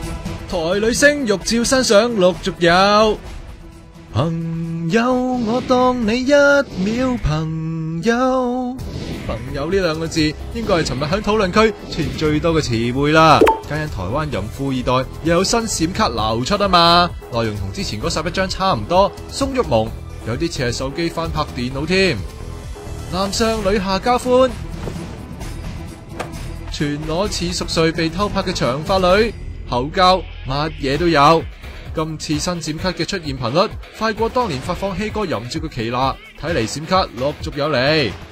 台女星玉照身上陸續有。朋友，我當你一秒朋友。朋友呢兩個字應該係尋日喺討論區出現最多嘅詞彙啦。皆因台灣淫富二代又有新閃卡流出啊嘛，內容同之前嗰11張差唔多，鬆郁矇，有啲似係手機翻拍電腦添。男上女下交歡，全裸似熟睡被偷拍嘅長髮女，口交乜嘢都有。今次新閃卡嘅出現頻率快過當年發放希哥淫照嘅期啦，睇嚟閃卡陸續有嚟。